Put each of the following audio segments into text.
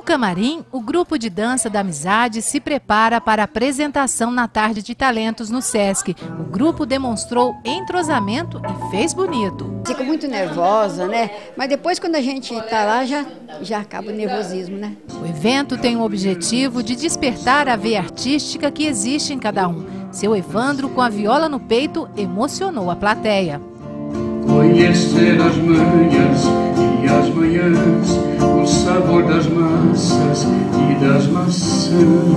Camarim, o grupo de dança da amizade se prepara para a apresentação na Tarde de Talentos no Sesc. O grupo demonstrou entrosamento e fez bonito. Fico muito nervosa, né? Mas depois, quando a gente está lá, já acaba o nervosismo, né? O evento tem o objetivo de despertar a veia artística que existe em cada um. Seu Evandro, com a viola no peito, emocionou a plateia. Conhecer as manhãs e as manhãs, o sabor das massas e das maçãs.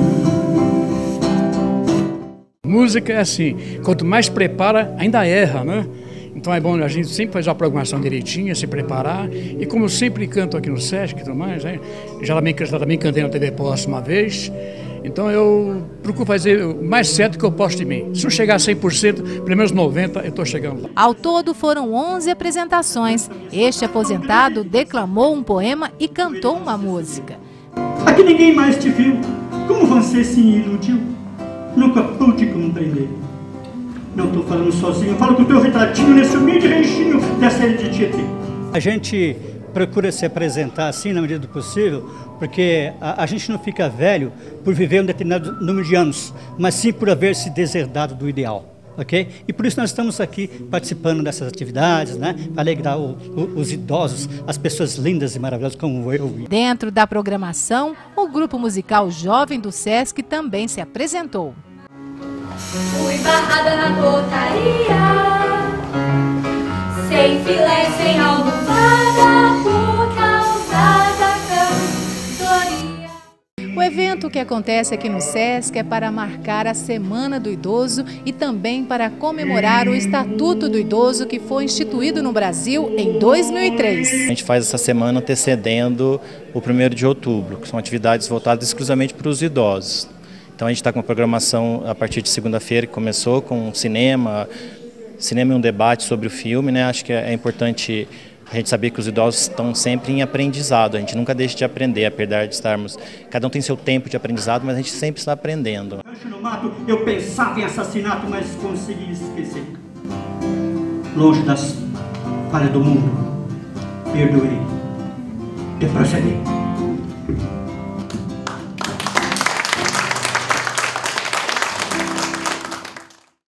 Música é assim, quanto mais prepara, ainda erra, né? Então é bom a gente sempre fazer a programação direitinha, se preparar. E como eu sempre canto aqui no Sesc e tudo mais, né? Já também cantei na TV Posse uma vez. Então eu procuro fazer o mais certo que eu posso de mim. Se não chegar a 100%, pelo menos 90%, eu estou chegando lá. Ao todo foram 11 apresentações. Este aposentado declamou um poema e cantou uma música. Aqui ninguém mais te viu. Como você se iludiu? Nunca pude compreender. Não estou falando sozinho, eu falo com o teu retratinho nesse humilde renchinho dessa ilha de Tietê. A gente procura se apresentar assim na medida do possível, porque a gente não fica velho por viver um determinado número de anos, mas sim por haver se deserdado do ideal, ok? E por isso nós estamos aqui participando dessas atividades, né? Para alegrar os idosos, as pessoas lindas e maravilhosas como eu. Dentro da programação, o grupo musical Jovem do Sesc também se apresentou. Fui barrada na portaria, sem filé, sem almofada, por causa da cantoria. O evento que acontece aqui no Sesc é para marcar a Semana do Idoso e também para comemorar o Estatuto do Idoso que foi instituído no Brasil em 2003. A gente faz essa semana antecedendo o 1º de outubro, que são atividades voltadas exclusivamente para os idosos. Então a gente está com uma programação a partir de segunda-feira, que começou com cinema e um debate sobre o filme, né? Acho que é importante a gente saber que os idosos estão sempre em aprendizado, a gente nunca deixa de aprender, apesar de estarmos... Cada um tem seu tempo de aprendizado, mas a gente sempre está aprendendo. No mato, eu pensava em assassinato, mas consegui esquecer. Longe das falhas do mundo, perdoei, te procedi.